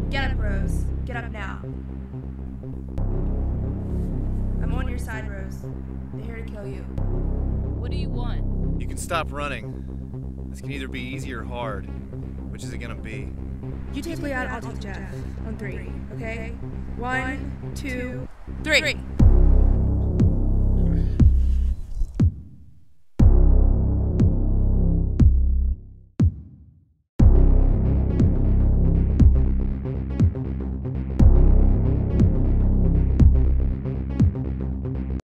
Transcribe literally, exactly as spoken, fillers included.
Get up, Rose. Get up now. I'm on your side, Rose. They're here to kill you. What do you want? You can stop running. This can either be easy or hard. Which is it gonna be? You take me out, I'll take Jeff. On three, okay? One, two, three.